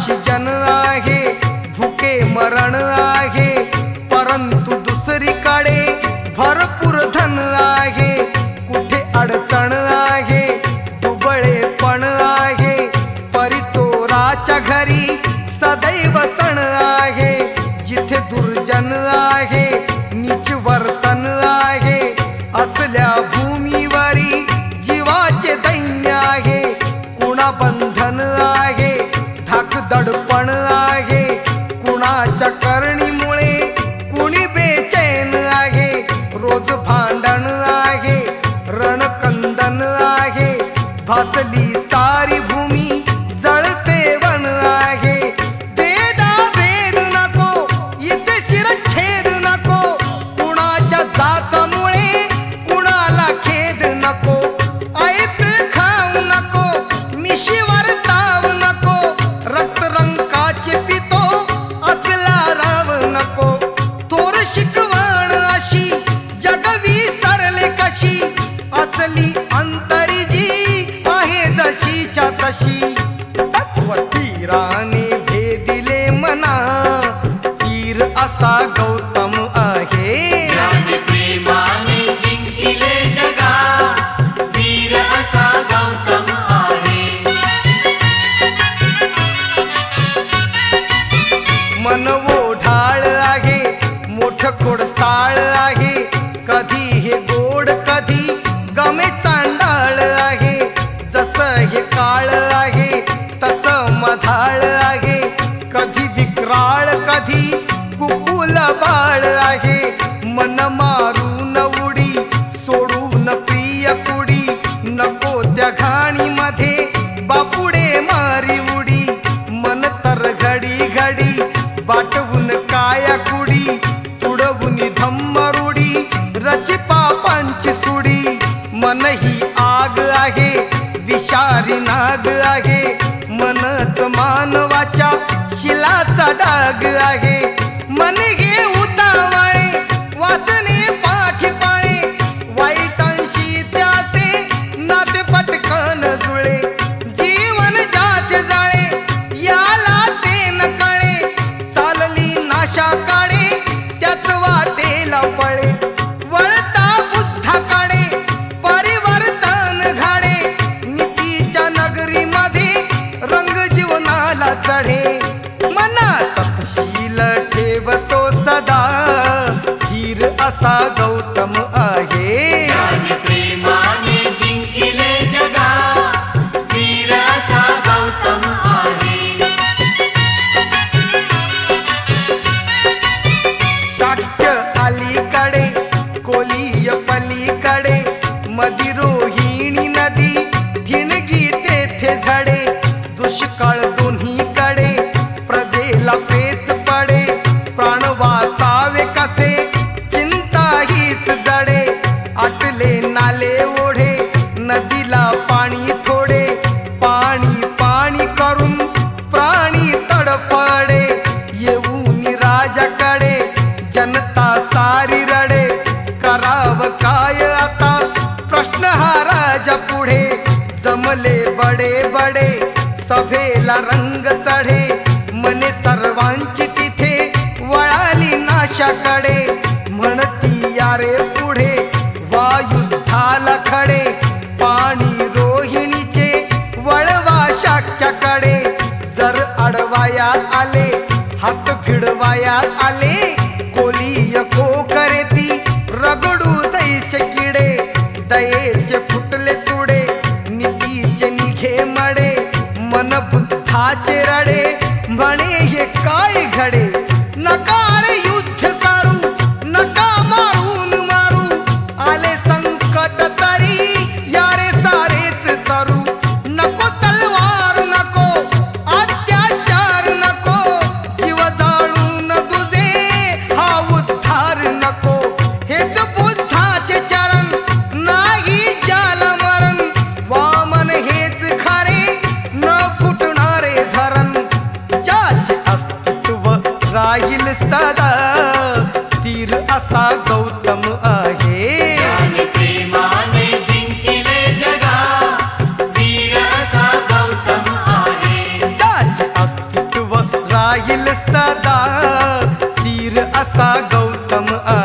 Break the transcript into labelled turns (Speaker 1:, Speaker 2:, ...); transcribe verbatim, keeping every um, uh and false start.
Speaker 1: उपाशी जन आहे, भुके मरण आहे, परंतु दुसरीकडे भरपूर धन आहे. कुठे अडचण आहे, दुबळेपण आहे, परिचोराच्या घरी सदैव सण आहे. जिथे दुर्जन आहे, नीच वर्तन आहे, असल्या भूमीवरी जीवाचे दैन्य आहे. कुणा बंधन आहे, धाक दडपण आहे, कुणाच्या करणीमुळे कुणी बेचैन आहे. रोज भांडण आहे, रणकंदन आहे, भासली सारी भूमी जळते वन आहे. भेदा भेद नको, इथे शिरच्छेद नको, कुणाच्या जातामुळे कुणाला खेद नको. ऐत खाऊ नको, मिशीवर ताव नको, रक्तरंकाचे पितो असला राव नको. थोर शिकवण अशी जगवी सरले कशी, असली अंतरी जी आहे जशीच्या तशी. तत्वतीराने भेदिले मना, तीर असा गौतम आहे.
Speaker 2: ज्याने प्रेमाने जिंकिले जगा, वीर असा गौतम आहे.
Speaker 1: मन ओढाळ आहे, मोठ खोडसाळ आहे, कधी हे गोड कधी गमे चांडाळ आहे. जसं हे काळ आहे तसं मधाळ आहे, कधी विक्राळ कधी कुकुल बाळ आहे. मन मारून उडी सोडून प्रिय कुडी, नको त्या घाणीमध्ये बापुडे मारी उडी. मन तर घडी घडी बाटवून काया कुडी, तुडवून धम्मरुडी रची पापांची सुडी. मन ही आग आहे, विषारी नाग आहे, मनच मानवाच्या शिलाचा डाग आहे. मन हे उतावळे, वासने पाठी पाळे, वाईटांशी त्याचे नाते पटकन जुळे. जीवन ज्याचे जाळे, याला ते न कळे, चालली नाशाकडे त्याच वाटेला पळे. वळता बुद्धाकडे परिवर्तन घडे, नीतीच्या नगरीमध्ये रंग जीवनाला चढे. मना सतशील ठेवतो सदा, धीर असा गौतम आहे.
Speaker 2: ज्याने प्रेमाने जिंकिले जगा, वीर असा गौतम आहे.
Speaker 1: शाक्य अलीकडे, कोलीय पलीकडे, मदिरोहिणी नदी थिणगी तेथे झडे. दुष्काळ दोन्हीकडे, प्रजेला पेच पडे, प्राण वाचावे कसे चिंता हीच जडे. आटले नाले ओढे, नदीला पाणी थोडे, पाणी पाणी करून प्राणी तडफडे. येऊन राजाकडे जनता सारी रडे, करावं काय आता प्रश्न हा राजा पुढे. जमले बडे बडे, सभेला रंग चढे, मने सर्वांची तिथे वळाली नाशाकडे. म्हणती यारे पुढे वायुद्धाला खडे, पाणी रोहिणीचे वळवा शाक्याकडे. जर अडवाया आले, हात भिडवाया आले, कोलीय को करे ती रगडू दैसे किडे. दयेचे फुटले तुडे, नीतीचे निघे मडे, मन बुद्धाचे रडे, म्हणे हे काय घडे. नका रे युद्ध करू, नका मारून मारू, आले संकट तरी यारे सारेच तरू. नको तलवार नको, अत्याचार नको, जीव जाळून तुझे हा उद्धार नको. हेच बुद्धाचे चरण, नाही ज्याला मरण, वामन हेच खरे न फुटणारे धरण. राहील सदा स्थिर असा गौतम